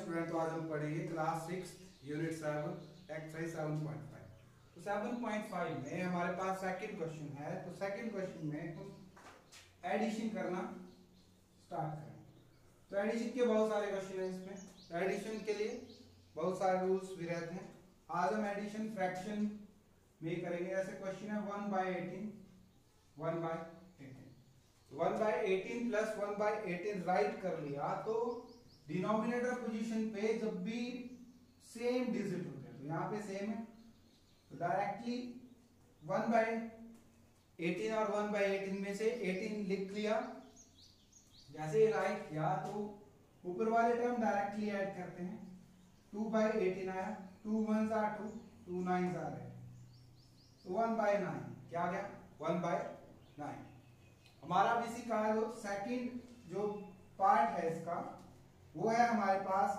Student, तो आज हम पढ़ेंगे क्लास 6 यूनिट 7 एक्सरसाइज 7.5। तो 7.5 में हमारे पास सेकंड क्वेश्चन है। तो सेकंड क्वेश्चन में हम एडिशन करना स्टार्ट करेंगे। तो एडिशन के बहुत सारे क्वेश्चन हैं इसमें। एडिशन के लिए बहुत सारे रूल्स भी रहते हैं। आज हम एडिशन फ्रैक्शन में करेंगे। ऐसे क्वेश्चन है 1/18 1/18 प्लस 1/18 राइट कर लिया तो डिनोमिनेटर पोजीशन पे जब भी सेम डिजिट होते हैं, तो यहाँ पे सेम है तो डायरेक्टली 1/18 और 1/18 में से 18 लिख लिया। जैसे ही राइट किया तो ऊपर वाले टर्म डायरेक्टली ऐड करते हैं। 2/18 आया, 2 1s are 2, 2 9s are 8, तो 1/9 क्या गया 1/9। हमारा बेसिक का जो सेकंड जो पार्ट है इसका वो है हमारे पास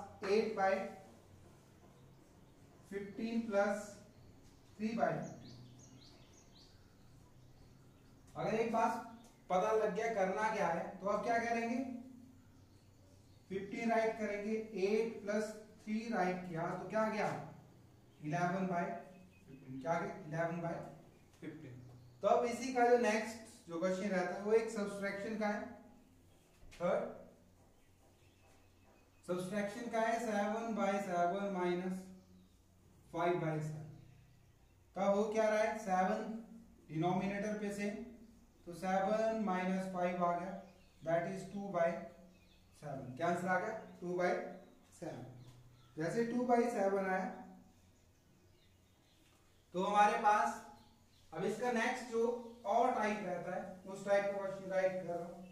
8/15 प्लस 3/15। अगर एक बात पता लग गया करना क्या है तो अब क्या करेंगे, 15 राइट करेंगे, 8 प्लस 3 राइट किया तो क्या गया 11/15। क्या गया 11/15। तो अब इसी का जो नेक्स्ट जो क्वेश्चन रहता है वो एक सब्सट्रैक्शन का है। थर्ड सब्सट्रैक्शन का है 7/7 माइनस 5/7। तब हो क्या रहा है 7 डिनोमिनेटर पे से, तो 7 माइनस 5 आ गया, दैट इज 2/7। क्या आंसर आ गया 2/7। जैसे 2/7 आया तो हमारे पास अब इसका नेक्स्ट जो और टाइप रहता है उस टाइप का क्वेश्चन राइट कर रहा हूं।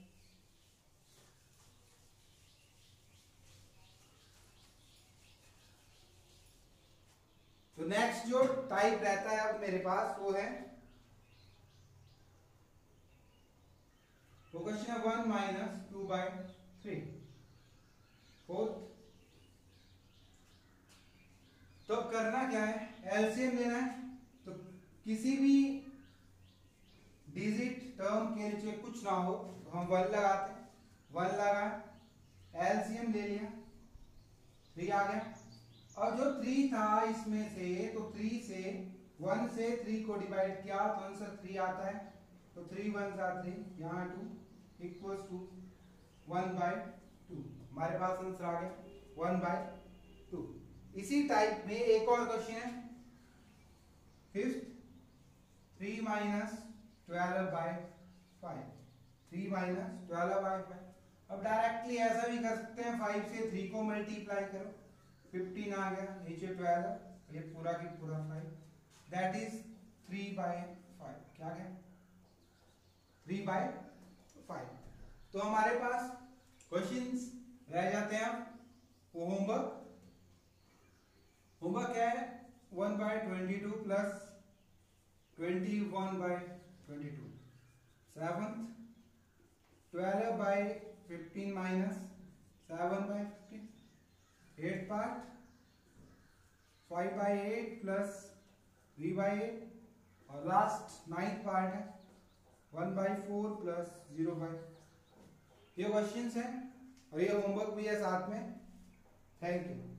तो नेक्स्ट जो टाइप रहता है अब मेरे पास वो है क्वेश्चन है 1 माइनस 2/3। फोर्थ तो अब करना क्या है, एलसीएम लेना है। तो किसी भी डिजिट टर्म के नीचे कुछ ना हो तो हम 1 लगाते हैं, 1 लगा, एलसीएम ले लिया, 3 आ गया। और जो 3 था इसमें से तो 3 से 1 से 3 को डिवाइड किया तो आंसर 3 आता है। तो 3 1s are 3, यहाँ 2 इक्वल्स टू 1/2। हमारे पास आंसर आ गया 1/2। इसी टाइप में एक और क्वेश्चन है फिफ्थ 3 माइनस 12/5। 3 माइनस 12/5। अब डायरेक्टली ऐसा भी कर सकते हैं, 5 से 3 को मल्टीप्लाई करो, 15 आ गया, नीचे 12, ये पूरा की पूरा 5, दैट इज 3/5। क्या गया 3/5। तो हमारे पास क्वेश्चंस रह जाते हैं। वो होमवर्क क्या है 1/22 plus 21/22। Seventh 12/15 minus 7/15। 8th part 5/8 plus 3/8। और लास्ट 9th पार्ट है 1/4 प्लस 0/। ये क्वेश्चंस हैं और ये होमवर्क भी है साथ में। Thank you.